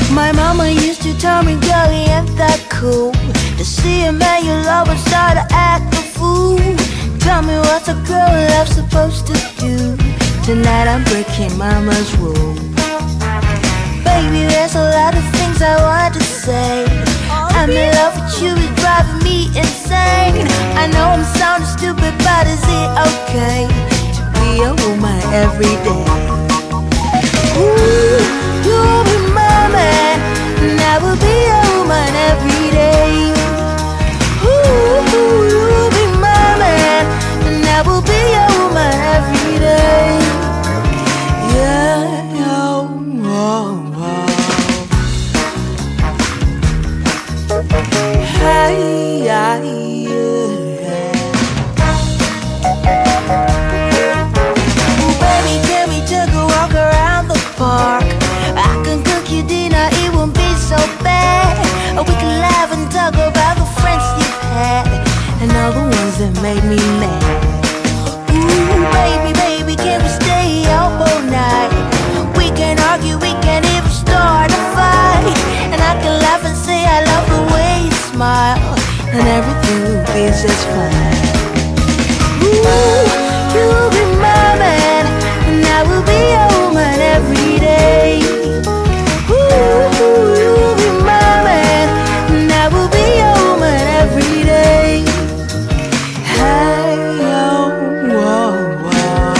My mama used to tell me, girl, he ain't that cool. To see a man you love and start to act a fool. Tell me what's a girl love supposed to do. Tonight I'm breaking mama's rule. Baby, there's a lot of things I want to say. I'm in love with you, it's driving me insane. I know I'm sounding stupid, but is it okay to be a woman every day? Ooh, you'll be my man, and I will be a woman every day. Ooh, you'll be my man, and I will be a woman every day. Yeah, oh, oh, oh. Hey, yeah, yeah. Ooh, baby, can we take a walk around the park? I can cook you dinner, it won't be so bad. We can laugh and talk about the friends you've had and all the ones that made me mad. Ooh, baby, baby, can we stay up all night? We can argue, we can even start a fight, and I can laugh and say I love the way you smile, and everything will be just fine. Ooh, you'll be my man, and I will be a woman every day. Ooh, you'll be my man, and I will be a woman every day. Hey, oh, whoa, whoa.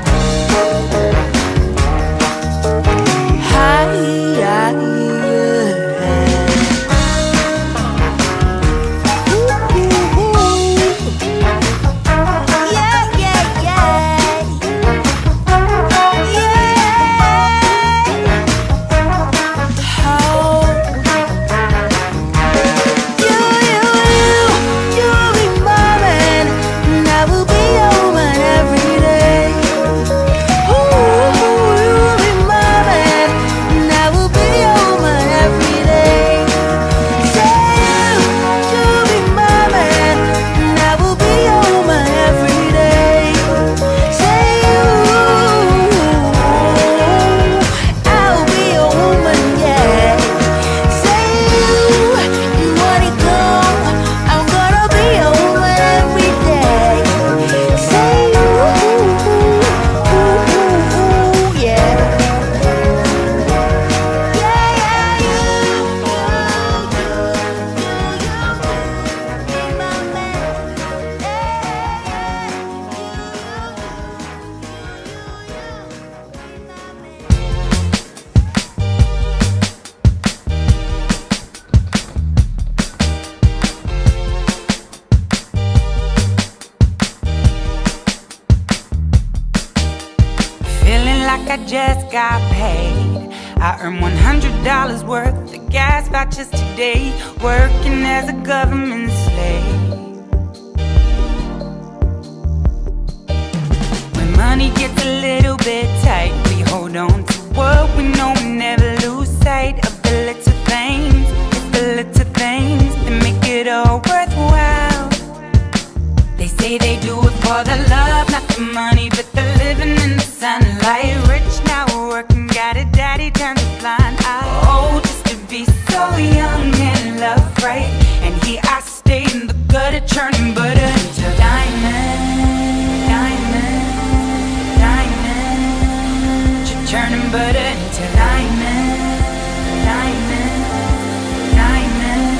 Hi, yeah, I just got paid. I earned $100 worth of gas vouchers today, working as a government slave. When money gets a little bit tight, we hold on to what we know and never lose sight of the little things. It's the little things that make it all worthwhile. They say they do it for the love, not the money, but the living in the sunlight. Rich now, working, got a daddy, turned a blind eye. Oh, just to be so young and love right. And here I stay in the gutter, churning butter into diamond, diamond, diamond. Churning butter into diamond, diamond, diamond.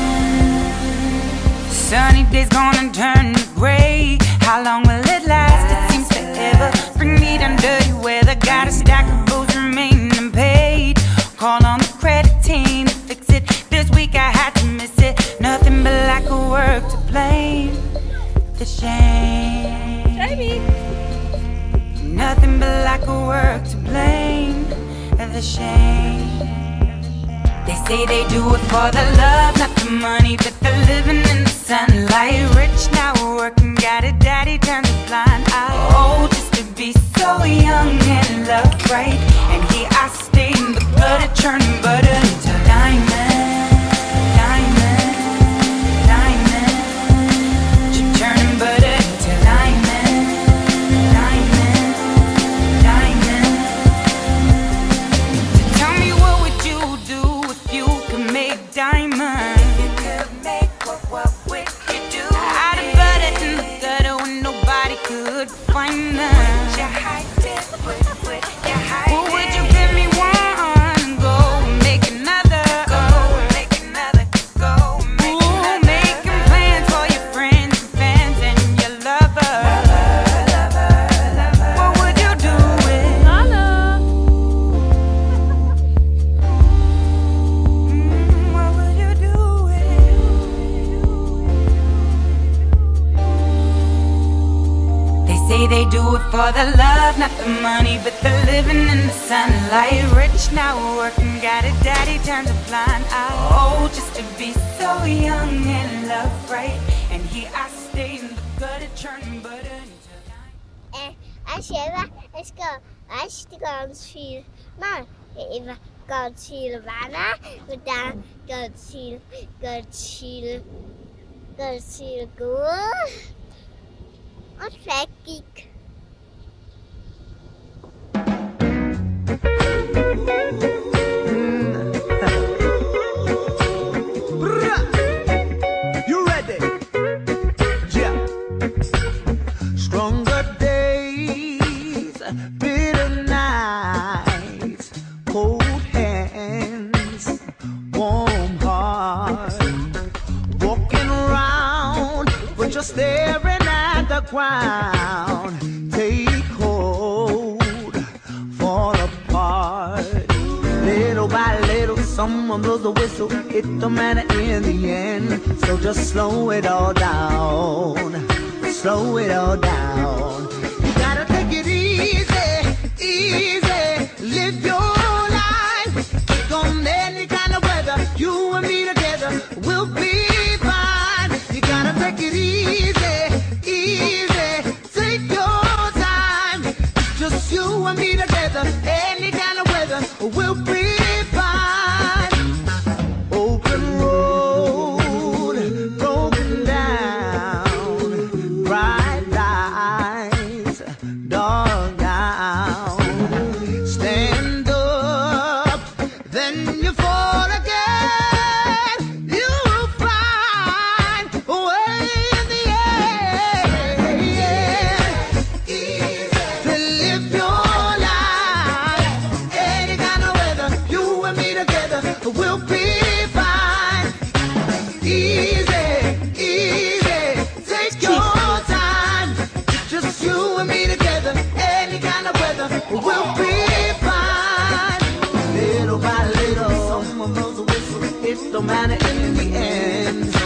Sunny days gonna turn to gray. How long will it last? It seems forever. Bring me down dirty weather. Got a stack of bills remaining unpaid. Call on the credit team to fix it. This week I had to miss it. Nothing but lack of work to blame. The shame. Baby. Nothing but lack of work to blame. The shame. They say they do it for the love, not the money, but the living in the sunlight. Rich now, working, got a daddy, turned a blind eye. Oh, just to be so young and love right. And here I stay in the gutter, churning butter into diamond, diamond, diamond. Churning butter into diamond, diamond, diamond. So tell me, what would you do for the love, not the money, but the living in the sunlight. Rich now working, got a daddy turns a blind eye. Oh, just to be so young and love right. And here I stay in the gutter, churning butter until Als je ganz viel macht, even ganz viel Wanne, und dann ganz viel gut und fertig. You ready? Yeah. Stronger days, bitter nights, cold hands, warm heart, walking around, but just staring at the ground. Take hold, fall apart. Little by little, someone blows the whistle. It don't matter in the end. So just slow it all down. Slow it all down. You gotta take it easy, easy. Live your life. Take on any kind of weather. You and me together, we'll be fine. You gotta take it easy, easy. Take your time. It's just you and me together. Any kind of weather, we'll be fine. Open road, broken down, bright lights, dark down. Stand up, then you fall again. You'll find a way in the end. To live your life, any kind of weather, you and me together, we'll be fine. Easy, easy, take your time. It's just you and me together, any kind of weather, we'll be fine. Little by little, someone blows a whistle, it don't matter in the end.